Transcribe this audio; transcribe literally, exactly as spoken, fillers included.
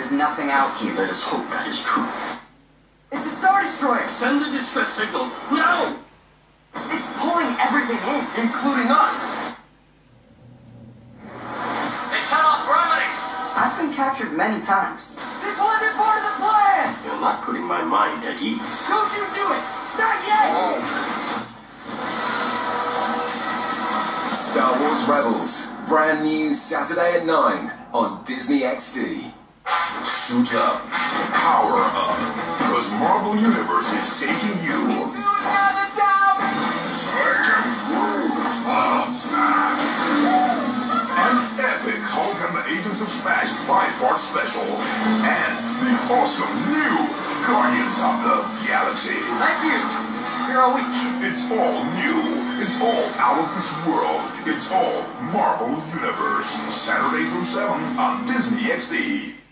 There's nothing out here. Let us hope that is true. It's a Star Destroyer! Send the distress signal, now! It's pulling everything in, including us! They shut off gravity! I've been captured many times. This wasn't part of the plan! You're not putting my mind at ease. Don't you do it! Not yet! Star Wars Rebels, brand new Saturday at nine on Disney X D. Suit up, power up, because Marvel Universe is taking you. To another town! I am Groot. Oh, Smash. An epic Hulk and the Agents of Smash five-part special. And the awesome new Guardians of the Galaxy. Thank you! You're all weak. It's all new. It's all out of this world. It's all Marvel Universe. Saturday from seven on Disney X D.